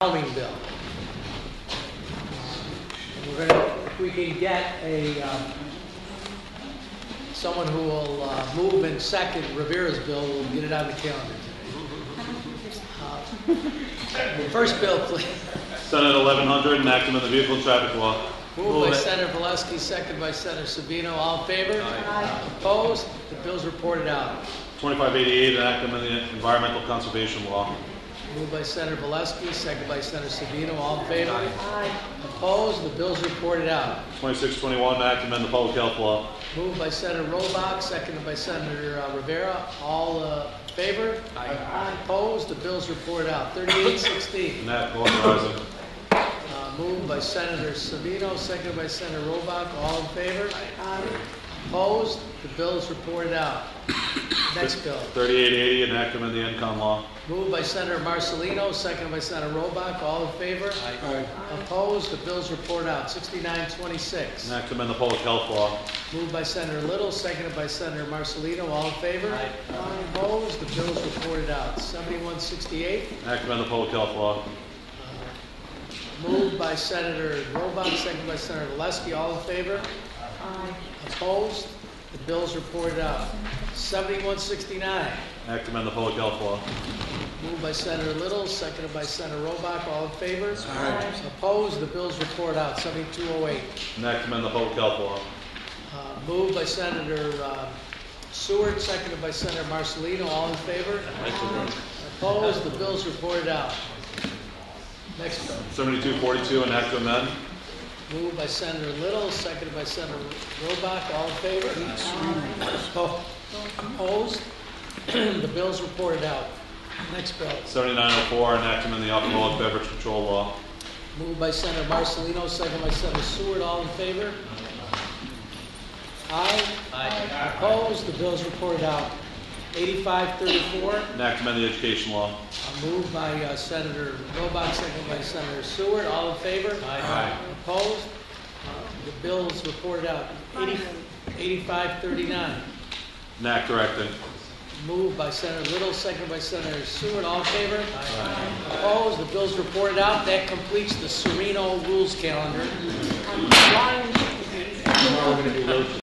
Calming bill. We're gonna, if we can get someone who will move and second Rivera's bill, we'll get it on the calendar today. First bill, please. Senate 1100, enactment of the Vehicle and Traffic Law. Moved by Senator Valesky, second by Senator Savino. All in favor? Aye. Opposed? The bill's reported out. 2588, enactment of the Environmental Conservation Law. Moved by Senator Valesky, second by Senator Savino. All in favor? Aye. Opposed? The bill's reported out. 2621, enactment of the Public Health Law. Moved by Senator Robach, seconded by Senator Rivera. All in favor? Aye. Opposed? The bill's reported out. 3816. Enact authorizing. Moved by Senator Savino, seconded by Senator Robach. All in favor? Aye. Opposed? The bill is reported out. Next bill. 3880, enactment of the ENCOM Law. Moved by Senator Marcelino, seconded by Senator Robach. All in favor? Aye. Opposed? The bill is reported out. 6926. Enactment of the Public Health Law. Moved by Senator Little, seconded by Senator Marcelino. All in favor? Opposed? The bill is reported out. 7168. Enactment of the Public Health Law. Moved by Senator Robach, seconded by Senator Valesky. All in favor? Aye. Opposed? The bill is reported out. 7169. Enactment of the Public Health Law. Moved by Senator Little, seconded by Senator Robach. All in favor? Aye. Opposed? The bill is reported out. 7208. Enactment of the Public Health Law. Moved by Senator Seward, seconded by Senator Marcelino. All in favor? Opposed? The bill is reported out. Next bill. 7242, enact to amend. Moved by Senator Little, seconded by Senator Robach. All in favor? Opposed? The bill is reported out. Next bill. 7904, enactment of the Alcoholic Beverage Control Law. Moved by Senator Marcelino, seconded by Senator Seward. All in favor? Aye. Opposed? The bill is reported out. 8534. Enactment of the Education Law. Moved by Senator Robach, seconded by Senator Seward. All in favor? Aye. Opposed? The bill is reported out. 8539. Enact directing. Moved by Senator Little, seconded by Senator Seward. All in favor? Opposed? The bill is reported out. That completes the Sereno rules calendar. I'm flying.